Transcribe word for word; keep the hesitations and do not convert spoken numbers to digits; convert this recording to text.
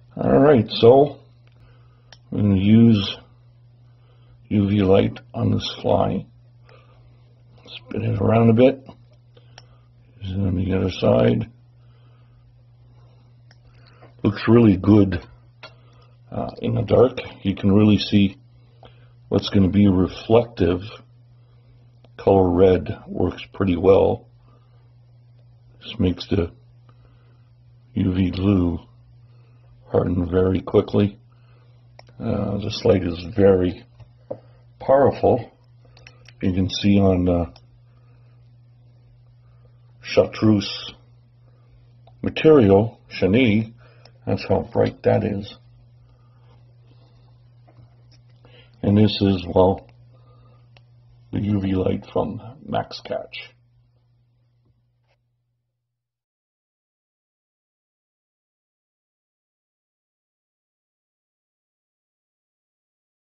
Alright, so I'm going to use U V light on this fly. Spin it around a bit. Use it on the other side. Looks really good uh, in the dark. You can really see what's going to be reflective. Color red works pretty well. This makes the U V glue harden very quickly. Uh, this light is very powerful. You can see on uh, chartreuse material, chenille, that's how bright that is. And this is, well, the U V light from Maxcatch.